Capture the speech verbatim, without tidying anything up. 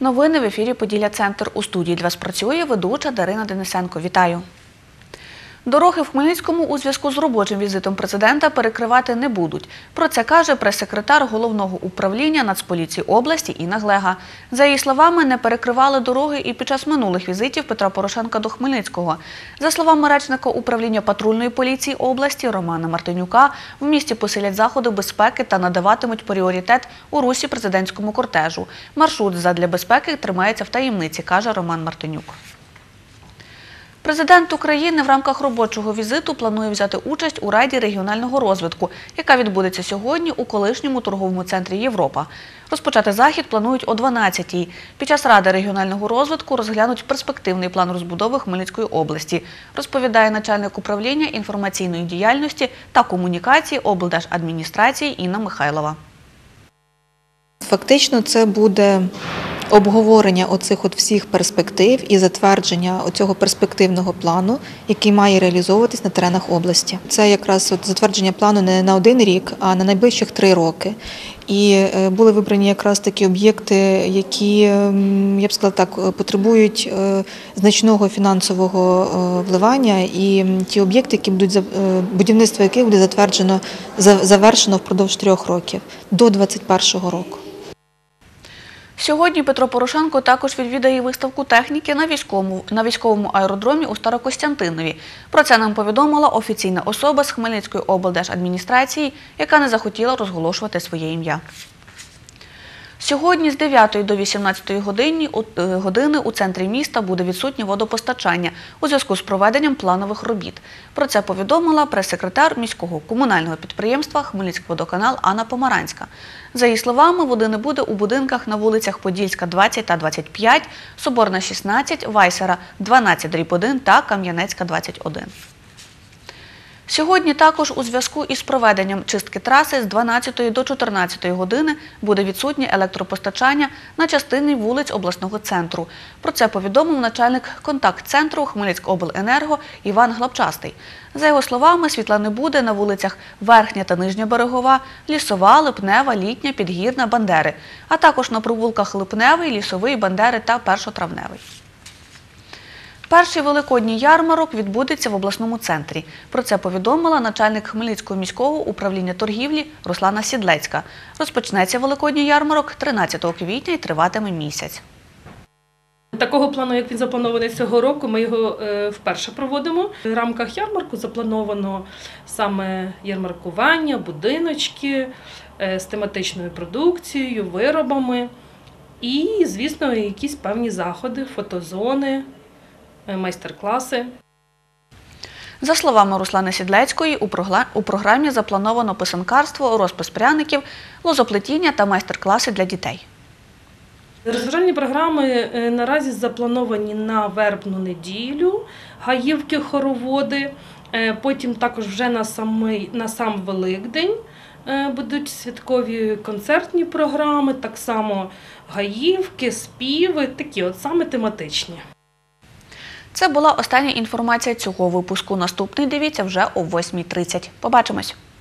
Новини в ефірі «Поділля-Центр». У студії для вас працює ведуча Дарина Денисенко. Вітаю! Дороги в Хмельницькому у зв'язку з робочим візитом президента перекривати не будуть. Про це каже прес-секретар Головного управління Нацполіції області Інна Глега. За її словами, не перекривали дороги і під час минулих візитів Петра Порошенка до Хмельницького. За словами речника управління патрульної поліції області Романа Мартинюка, в місті посилять заходи безпеки та надаватимуть пріоритет у русі президентському кортежу. Маршрут задля безпеки тримається в таємниці, каже Роман Мартинюк. Президент України в рамках робочого візиту планує взяти участь у Раді регіонального розвитку, яка відбудеться сьогодні у колишньому торговому центрі «Європа». Розпочати захід планують о дванадцятій. Під час Ради регіонального розвитку розглянуть перспективний план розбудови Хмельницької області, розповідає начальник управління інформаційної діяльності та комунікації облдержадміністрації Інна Михайлова. Фактично це буде обговорення оцих от всіх перспектив і затвердження оцього перспективного плану, який має реалізовуватись на теренах області. Це якраз от затвердження плану не на один рік, а на найближчих три роки. І були вибрані якраз такі об'єкти, які, я б сказала так, потребують значного фінансового вливання, і ті об'єкти, які будуть будівництво яких буде затверджено, завершено впродовж трьох років, до двадцять першого року. Сьогодні Петро Порошенко також відвідає виставку техніки на військовому, на військовому аеродромі у Старокостянтинові. Про це нам повідомила офіційна особа з Хмельницької облдержадміністрації, яка не захотіла розголошувати своє ім'я. Сьогодні з дев'ятої до вісімнадцятої години у центрі міста буде відсутнє водопостачання у зв'язку з проведенням планових робіт. Про це повідомила прес-секретар міського комунального підприємства «Хмельницькводоканал» Анна Помаранська. За її словами, води не буде у будинках на вулицях Подільська, двадцять та двадцять п'ять, Соборна, шістнадцять, Вайсера, дванадцять дріб один та Кам'янецька, двадцять один. Сьогодні також у зв'язку із проведенням чистки траси з дванадцятої до чотирнадцятої години буде відсутнє електропостачання на частині вулиць обласного центру. Про це повідомив начальник контакт-центру Хмельницькобленерго Іван Глапчастий. За його словами, світла не буде на вулицях Верхня та Нижня Берегова, Лісова, Липнева, Літня, Підгірна, Бандери, а також на провулках Липневий, Лісовий, Бандери та Першотравневий. Перший великодній ярмарок відбудеться в обласному центрі. Про це повідомила начальник Хмельницького міського управління торгівлі Руслана Сідлецька. Розпочнеться великодній ярмарок тринадцятого квітня і триватиме місяць. Такого плану, як він запланований цього року, ми його вперше проводимо. В рамках ярмарку заплановано саме ярмаркування, будиночки з тематичною продукцією, виробами і, звісно, якісь певні заходи, фотозони, майстер-класи. За словами Руслани Сідлецької, у програмі заплановано писанкарство, розпис пряників, лозоплетіння та майстер-класи для дітей. Розважальні програми наразі заплановані на вербну неділю, гаївки, хороводи, потім також вже на, самий, на сам Великдень будуть святкові концертні програми, так само гаївки, співи, такі от саме тематичні. Це була остання інформація цього випуску. Наступний дивіться вже о восьмій тридцять. Побачимось!